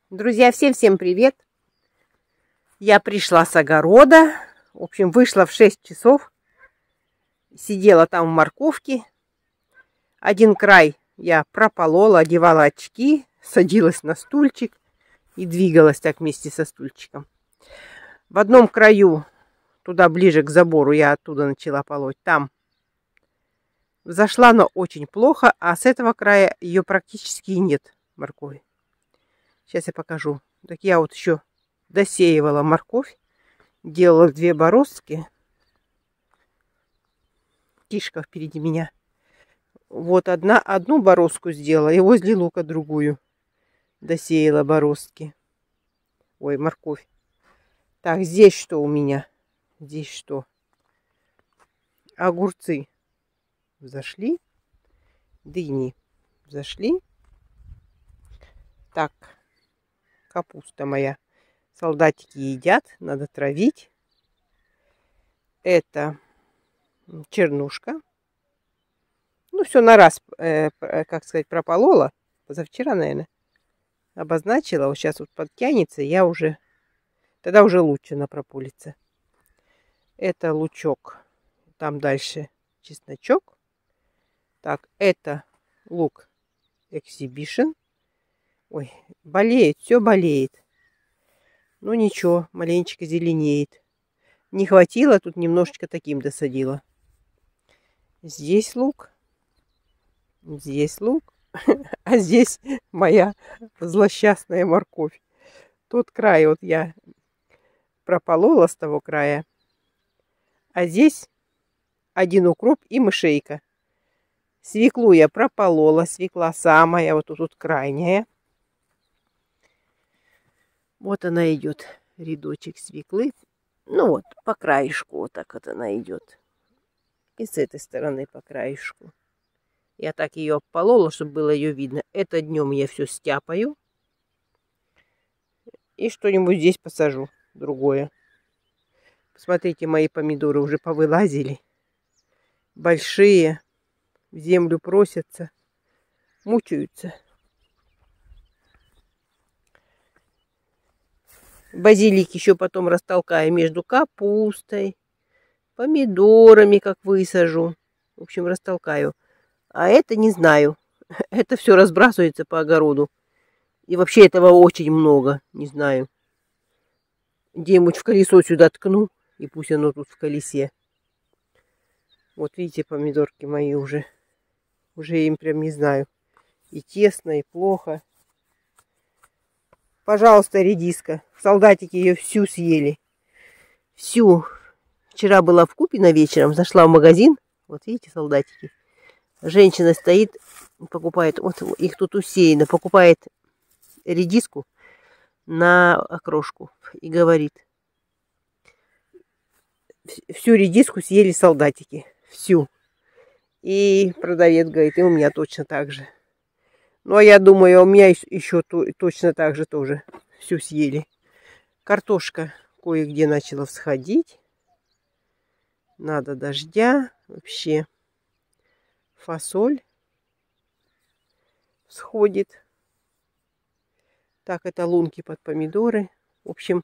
Друзья, всем привет! Я пришла с огорода. В общем, вышла в 6 часов. Сидела там в морковке. Один край я прополола, одевала очки, садилась на стульчик и двигалась так вместе со стульчиком. В одном краю, туда ближе к забору, я оттуда начала полоть. Там взошла, но очень плохо, а с этого края ее практически нет, моркови. Сейчас я покажу. Так я вот еще досеивала морковь, делала 2 бороздки. Кишка впереди меня. Вот одну бороздку сделала, и возле лука другую досеяла бороздки. Ой, морковь. Так, здесь что у меня? Здесь что? Огурцы взошли. Дыни взошли. Так, капуста моя. Солдатики едят, надо травить. Это чернушка. Ну, все на раз, как сказать, прополола. Позавчера, наверное, обозначила. Вот сейчас вот подтянется, я уже... Тогда уже лучше она прополится. Это лучок. Там дальше чесночок. Так, это лук Exhibition. Ой, болеет, все болеет. Ну ничего, маленечко зеленеет. Не хватило, тут немножечко таким досадила. Здесь лук. Здесь лук. А здесь моя злосчастная морковь. Тот край вот я прополола с того края. А здесь один укроп и мышейка. Свеклу я прополола. Свекла самая, вот тут крайняя. Вот она идет, рядочек свеклы. Ну вот, по краешку вот так вот она идет. И с этой стороны по краешку. Я так ее обполола, чтобы было ее видно. Это днем я все стяпаю. И что-нибудь здесь посажу, другое. Посмотрите, мои помидоры уже повылазили. Большие. В землю просятся. Мучаются. Базилик еще потом растолкаю между капустой, помидорами, как высажу. В общем, растолкаю. А это не знаю. Это все разбрасывается по огороду. И вообще этого очень много. Не знаю. Где-нибудь в колесо сюда ткну. И пусть оно тут в колесе. Вот видите, помидорки мои уже. Уже им прям не знаю. И тесно, и плохо. Пожалуйста, редиска. Солдатики ее всю съели. Всю. Вчера была в Купино вечером. Зашла в магазин. Вот видите, солдатики. Женщина стоит, покупает. Вот их тут усеяно. Покупает редиску на окрошку. И говорит. Всю редиску съели солдатики. Всю. И продавец говорит, и у меня точно так же. Ну, а я думаю, у меня еще точно так же тоже всю съели. Картошка кое-где начала всходить. Надо дождя. Вообще фасоль всходит. Так, это лунки под помидоры. В общем,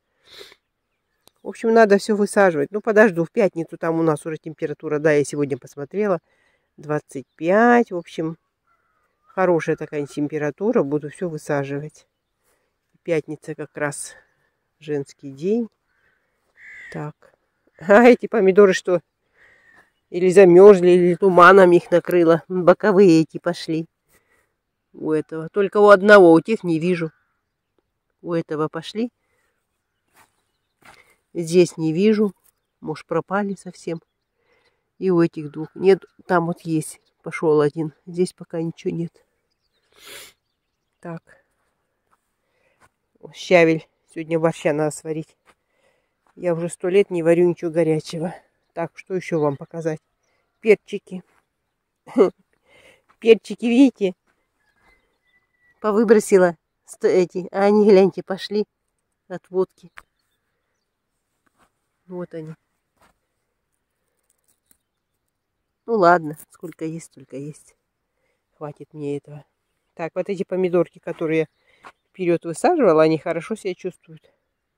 надо все высаживать. Ну, подожду, в пятницу там у нас уже температура, да, я сегодня посмотрела, 25. В общем, хорошая такая температура. Буду все высаживать. Пятница как раз женский день. Так. А эти помидоры что? Или замерзли, или туманом их накрыло. Боковые эти пошли. У этого. Только у одного, у тех не вижу. У этого пошли. Здесь не вижу. Может, пропали совсем. И у этих двух. Нет, там вот есть. Пошел один. Здесь пока ничего нет. Так. Щавель. Сегодня борща надо сварить. Я уже 100 лет не варю ничего горячего. Так, что еще вам показать? Перчики. Перчики, видите? Повыбросила эти. А они, гляньте, пошли от водки. Вот они. Ну ладно, сколько есть, столько есть. Хватит мне этого. Так, вот эти помидорки, которые вперед высаживала, они хорошо себя чувствуют.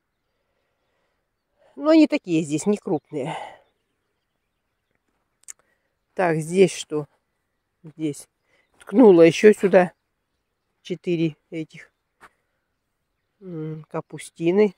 Но они такие здесь, не крупные. Так, здесь что? Здесь. Ткнула еще сюда 4 этих капустины.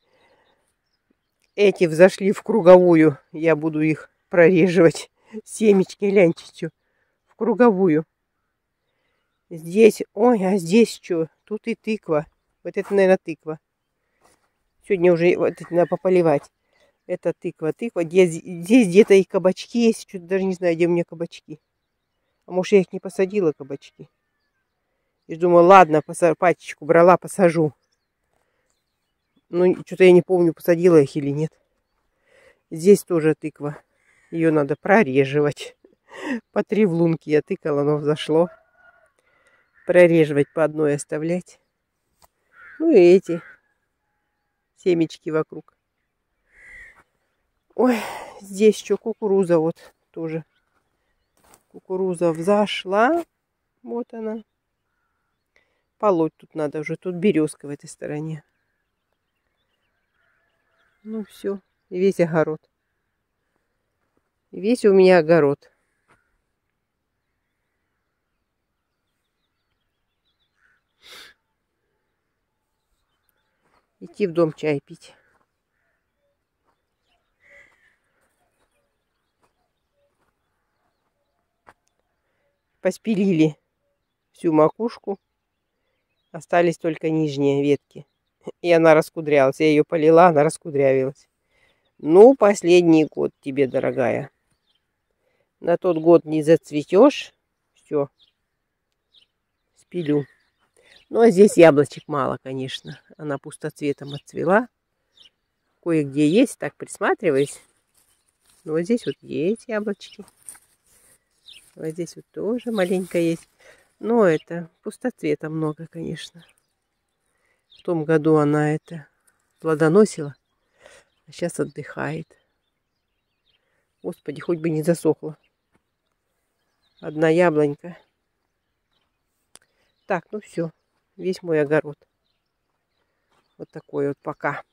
Эти взошли в круговую. Я буду их прореживать. Семечки, гляньте, что. В круговую. Здесь, ой, а здесь что? Тут и тыква. Вот это, наверное, тыква. Сегодня уже вот это надо пополивать. Это тыква. Здесь где-то и кабачки есть. Что-то даже не знаю, где у меня кабачки. А может, я их не посадила, кабачки. И думаю, ладно, пачечку брала, посажу. Ну, что-то я не помню, посадила их или нет. Здесь тоже тыква. Ее надо прореживать. По 3 в лунке я тыкала, но взошло. Прореживать по одной оставлять. Ну и эти семечки вокруг. Ой, здесь что, кукуруза вот тоже. Кукуруза взошла. Вот она. Полоть тут надо уже. Тут березка в этой стороне. Ну все. И весь огород. И весь у меня огород. Идти в дом чай пить. Поспилили всю макушку. Остались только нижние ветки. И она раскудрялась. Я ее полила, она раскудрявилась. Ну, последний год тебе, дорогая. На тот год не зацветешь. Все. Спилю. Ну, а здесь яблочек мало, конечно. Она пустоцветом отцвела. Кое-где есть, так присматриваюсь. Но вот здесь вот есть яблочки. Вот здесь вот тоже маленько есть. Но это пустоцвета много, конечно. В том году она это плодоносила. А сейчас отдыхает. Господи, хоть бы не засохла. Одна яблонька. Так, ну все. Весь мой огород. Вот такой вот пока.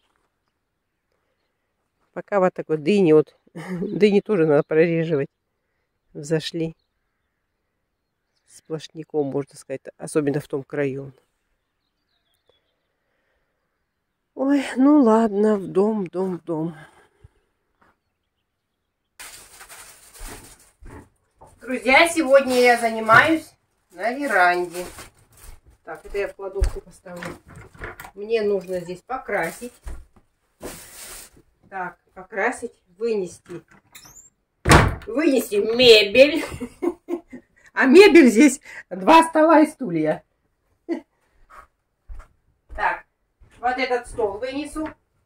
Пока вот такой. Дыни вот. Дыни тоже надо прореживать. Взошли. Сплошняком, можно сказать. Особенно в том краю. Ой, ну ладно. В дом. Друзья, сегодня я занимаюсь на веранде. Так, это я в кладовку поставлю. Мне нужно здесь покрасить. Так, покрасить, вынести мебель. А мебель здесь 2 стола и стулья. Так, вот этот стол вынесу.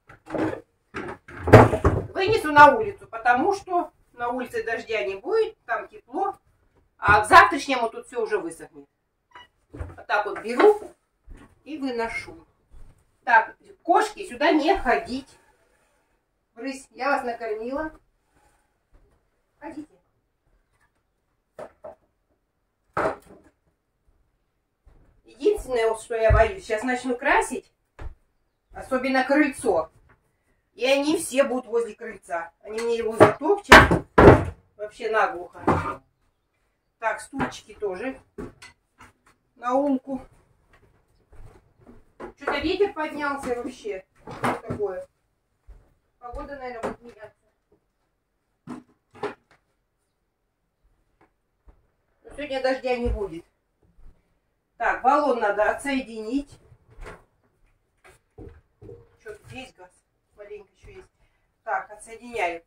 Вынесу на улицу, потому что на улице дождя не будет, там тепло. А к завтрашнему тут все уже высохнет. Вот так вот беру и выношу. Так, кошки, сюда не ходить. Брысь, я вас накормила. Ходите. Единственное, вот, что я боюсь, сейчас начну красить, особенно крыльцо. И они все будут возле крыльца. Они мне его затопчат вообще наглухо. Так, стульчики тоже на улку. Что-то ветер поднялся вообще. Что такое? Погода, наверное, будет меняться. Но сегодня дождя не будет. Так, баллон надо отсоединить. Что тут есть газ? Маленько еще есть. Так, отсоединяю.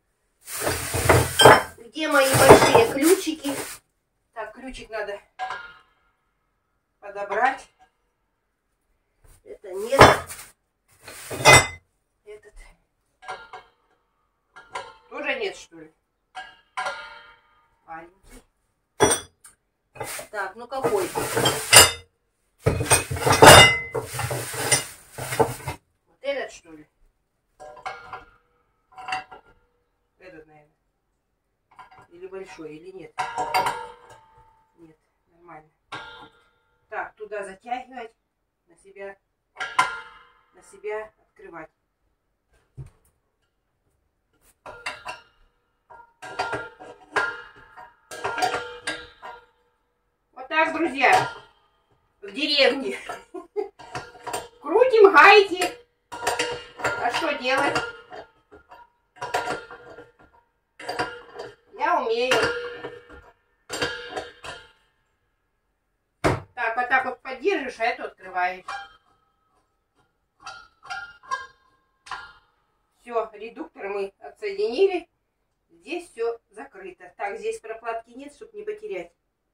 Где мои большие ключики? Так, ключик надо подобрать. Это нет. Этот тоже нет, что ли? Маленький. Так, ну какой? Вот этот, что ли? Этот, наверное. Или большой, или нет? Нет, нормально. Так, туда затягивать на себя на себя открывать. Вот так, друзья, в деревне. Крутим гайки. А что делать? Я умею. Так, вот так вот поддержишь, а эту открываешь. Все, редуктор мы отсоединили. Здесь все закрыто. Так, здесь прокладки нет, чтобы не потерять.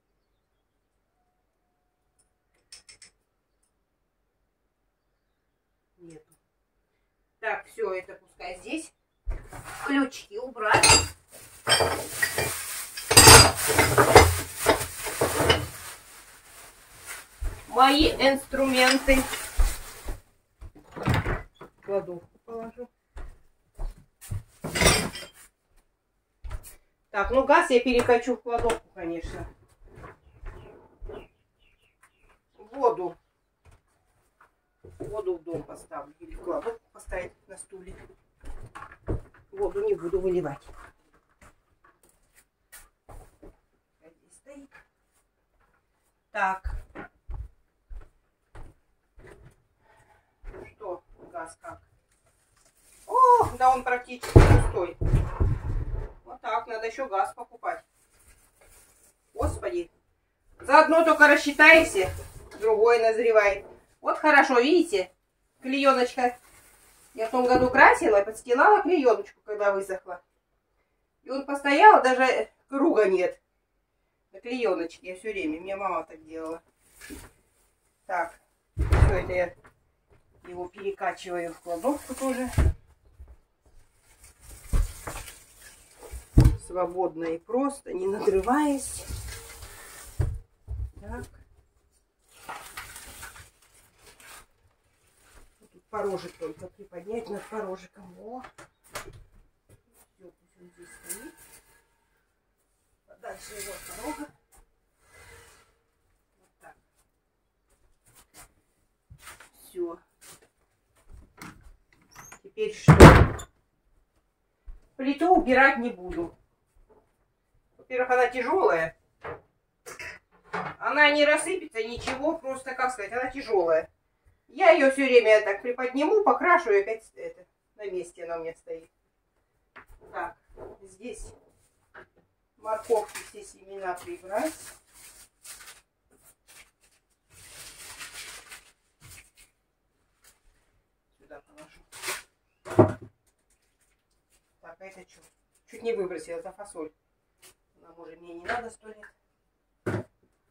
Нету. Так, все это пускай здесь. Ключики убрать. Мои инструменты. Кладовку положу. Так, ну газ я перекачу в кладовку, конечно. Воду. Воду в дом поставлю. Или в кладовку поставить на стуле. Воду не буду выливать. Здесь стоит. Так. Что? Газ как? О, да он практически пустой. Вот так, надо еще газ покупать. Господи. Заодно только рассчитаешься, другой назревает. Вот хорошо, видите? Клееночка. Я в том году красила и подстилала клееночку, когда высохла. И он постоял, даже круга нет. На клееночке я все время. Мне мама так делала. Так. Все это я его перекачиваю в кладовку тоже. Свободно и просто, не надрываясь. Так. Тут порожек только приподнять над порожиком. О. Все, пусть он здесь стоит. Подальше его от порога. Вот так. Все. Теперь что? Плиту убирать не буду. Во-первых, она тяжелая. Она не рассыпется, ничего, просто, как сказать, она тяжелая. Я ее все время так приподниму, покрашу, и опять это, на месте она у меня стоит. Так, здесь морковки, все семена прибрать. Сюда положу. Так, а это что? Чуть не выбросила, это фасоль. Она, может, мне не надо 100 лет.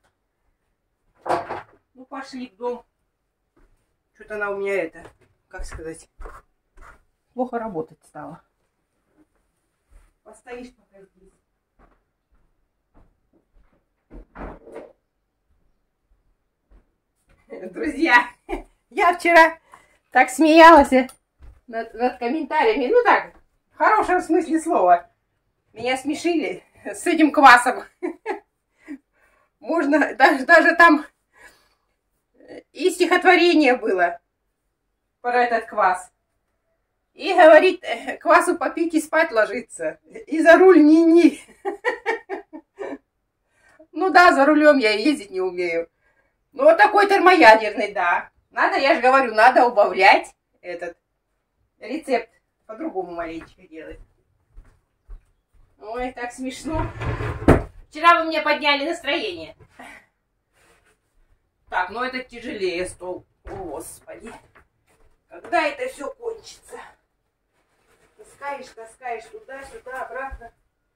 Ну, пошли в дом. Что-то она у меня это, как сказать, плохо работать стала. Постоишь пока здесь. Друзья, я вчера так смеялась над комментариями. Ну так, в хорошем смысле слова. Меня смешили с этим квасом. Можно, даже там и стихотворение было про этот квас. И говорит, квасу попить и спать ложиться. И за руль ни-ни. Ну да, за рулем я и ездить не умею. Ну вот такой термоядерный, да. Надо, я же говорю, надо убавлять этот рецепт. По-другому маленечко делать. Ой, так смешно. Вчера вы мне подняли настроение. Так, ну это тяжелее стол. О, Господи. Когда это все кончится? Таскаешь, таскаешь туда-сюда, обратно.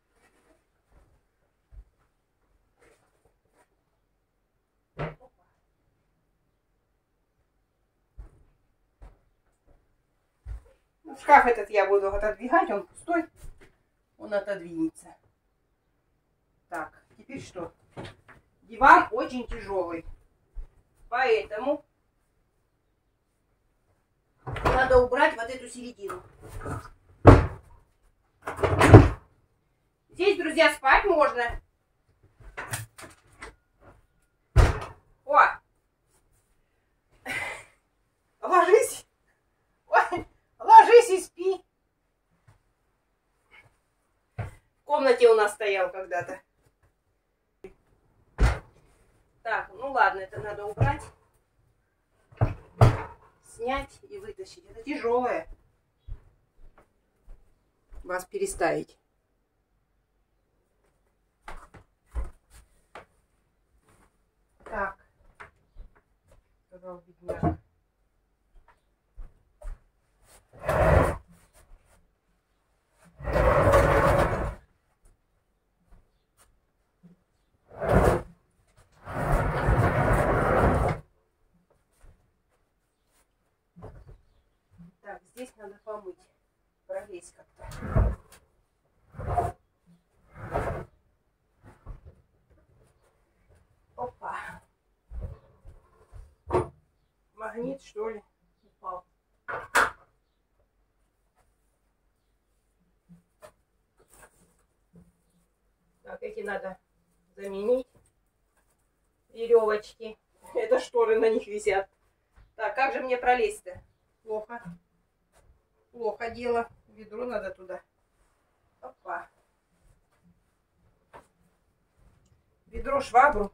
Ну, шкаф этот я буду отодвигать, он пустой. Он отодвинется. Так, теперь что? Диван очень тяжелый. Поэтому надо убрать вот эту середину. Здесь, друзья, спать можно. О! Ложись. комнате у нас стоял когда-то. Так, ну ладно, это надо убрать. Снять и вытащить. Это тяжелое. Вас переставить. Так. Сказал бедняк. Так, здесь надо помыть. Пролезть как-то. Опа. Магнит, что ли, упал. Так, эти надо заменить. Веревочки. Это шторы на них висят. Так, как же мне пролезть-то? Плохо. Плохо дело. Ведро надо туда. Опа. Ведро, швабру.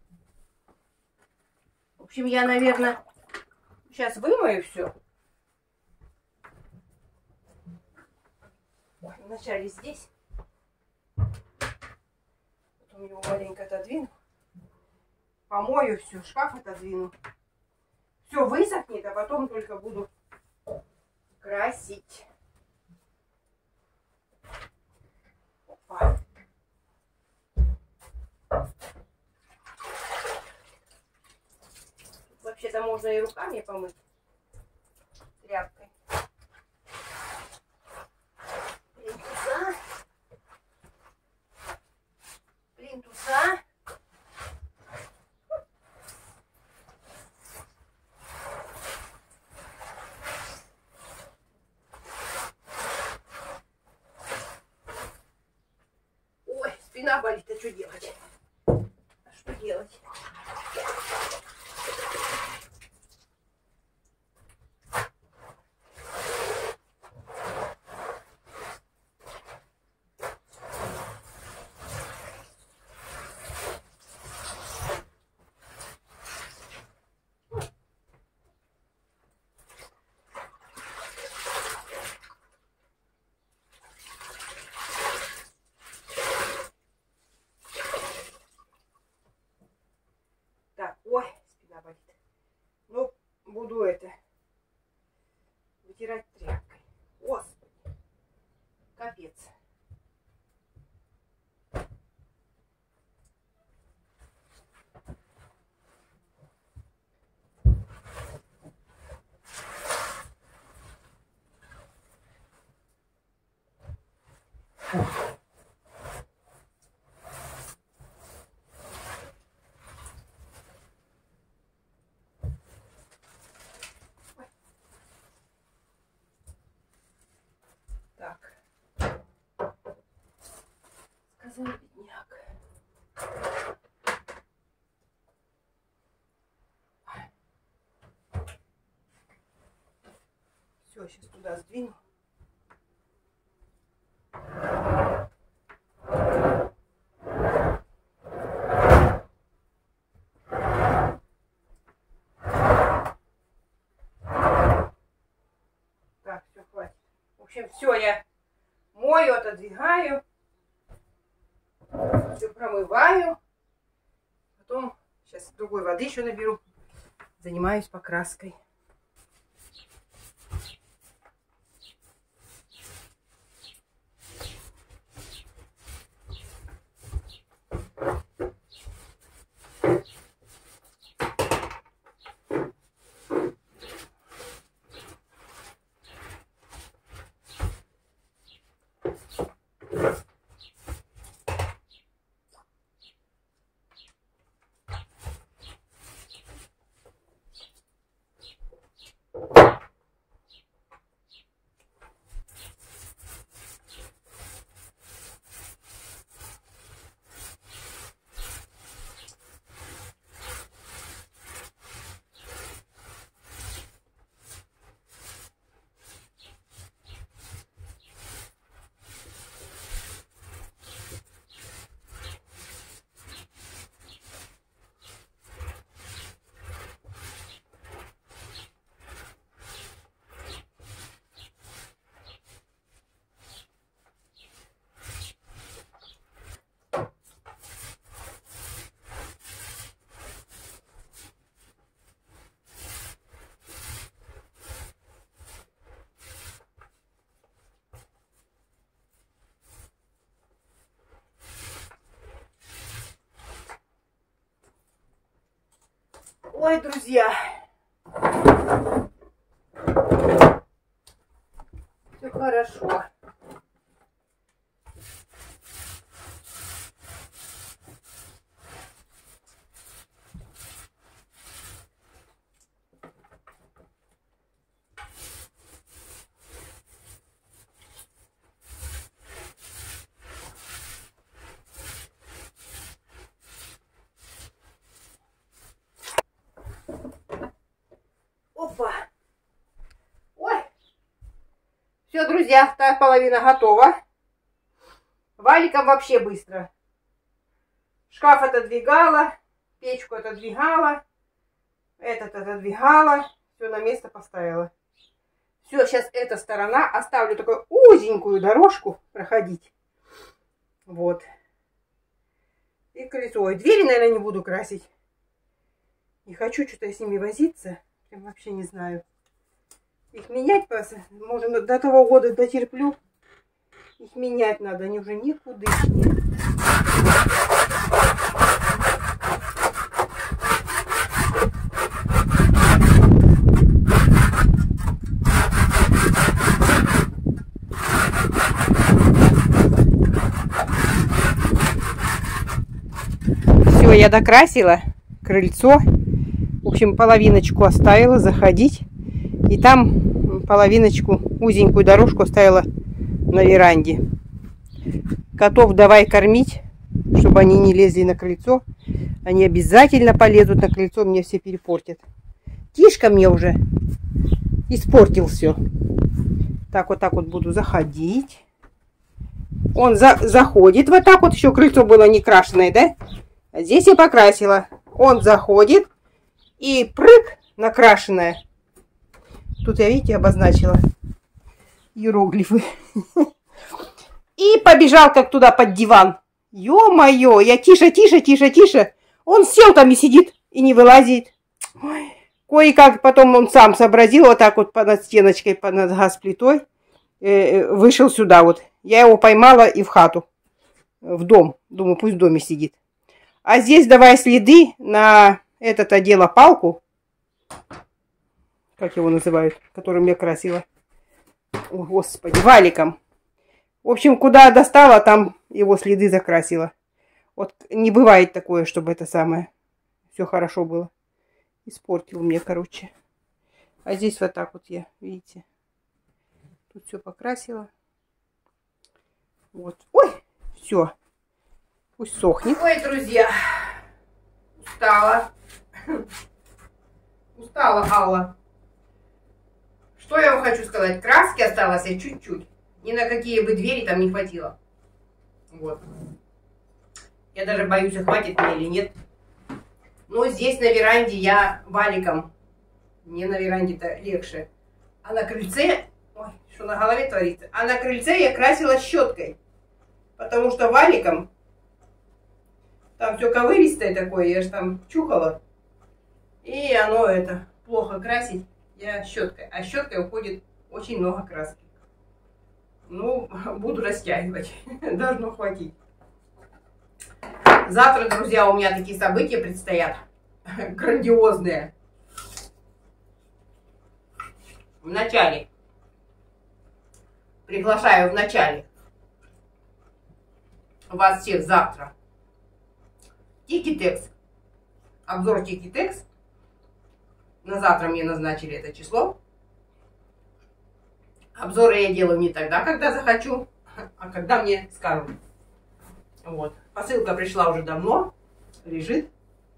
В общем, я, наверное, сейчас вымою все. Вначале здесь. Потом его маленько отодвину. Помою все, шкаф отодвину. Все высохнет, а потом только буду красить. Опа. Вообще-то можно и руками помыть тряпкой. Плинтуса. Плинтуса. Ой, спина болит, а что делать? А что делать? Ой, спина болит. Ну, буду это вытирать тряпкой. Господи, капец. Так. Сказал бедняк. Все, сейчас туда сдвину. Так, все, хватит. В общем, все, я мою, отодвигаю. Все промываю. Потом сейчас другой воды еще наберу. Занимаюсь покраской. Ой, друзья. Все хорошо. Опа. Ой. Все, друзья, вторая половина готова. Валиком вообще быстро. Шкаф отодвигала, печку отодвигала, этот отодвигала, все на место поставила. Все, сейчас эта сторона оставлю такую узенькую дорожку проходить. Вот. И колесо. Ой, двери, наверное, не буду красить. Не хочу что-то с ними возиться. Прям вообще не знаю. Их менять, может, до того года дотерплю. Их менять надо, они уже никудышние. Все, я докрасила крыльцо. В общем, половиночку оставила заходить. И там половиночку, узенькую дорожку оставила на веранде. Котов давай кормить, чтобы они не лезли на крыльцо. Они обязательно полезут на крыльцо, мне все перепортят. Тишка мне уже испортил все. Так вот буду заходить. Он заходит. Вот так вот еще крыльцо было не крашеное, да? А здесь я покрасила. Он заходит и прыг накрашенное. Тут я, видите, обозначила иероглифы. И побежал как туда под диван. Ё-моё, я тише. Он сел там и сидит, и не вылазит. Кое-как потом он сам сообразил, вот так вот над стеночкой, над газ-плитой, вышел сюда вот. Я его поймала и в хату, в дом. Думаю, пусть в доме сидит. А здесь давай следы на этот одела палку. Как его называют, которым я красила. О, Господи, валиком. В общем, куда достала, там его следы закрасила. Вот не бывает такое, чтобы это самое. Все хорошо было. Испортил мне, короче. А здесь вот так вот я, видите. Тут все покрасила. Вот. Ой, все. Пусть сохнет. Ой, друзья. Устала. Устала, Алла. Что я вам хочу сказать? Краски осталось чуть-чуть. Ни на какие бы двери там не хватило. Вот. Я даже боюсь, хватит мне или нет. Но здесь на веранде я валиком. Не на веранде-то легче. А на крыльце... Ой, что на голове творится? А на крыльце я красила щеткой. Потому что валиком... Там все ковыристое такое. Я же там чухала. И оно это... Плохо красить. Я щеткой. А щеткой уходит очень много краски. Ну, буду растягивать. Должно хватить. Завтра, друзья, у меня такие события предстоят. Грандиозные. В начале. Приглашаю в начале вас всех завтра. Тикитекс. Обзор Тикитекс. На завтра мне назначили это число. Обзоры я делаю не тогда, когда захочу, а когда мне скажут. Вот. Посылка пришла уже давно. Лежит.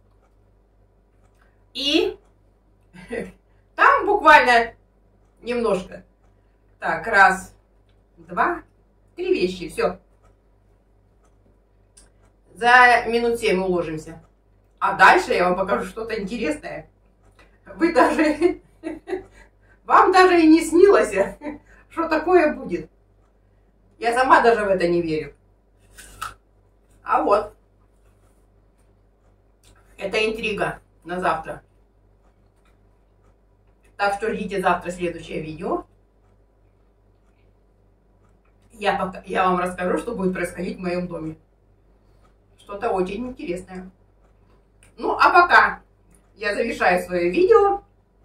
И там буквально немножко. Так, раз, два, три вещи. Все. За минут 7 уложимся. А дальше я вам покажу что-то интересное. Вы даже... Вам даже и не снилось, что такое будет. Я сама даже в это не верю. А вот. Это интрига на завтра. Так что ждите завтра следующее видео. Я вам расскажу, что будет происходить в моем доме. Что-то очень интересное. Ну, а пока я завершаю свое видео.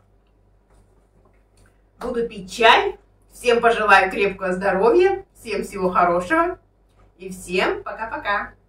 Буду пить чай. Всем пожелаю крепкого здоровья, всем всего хорошего и всем пока-пока.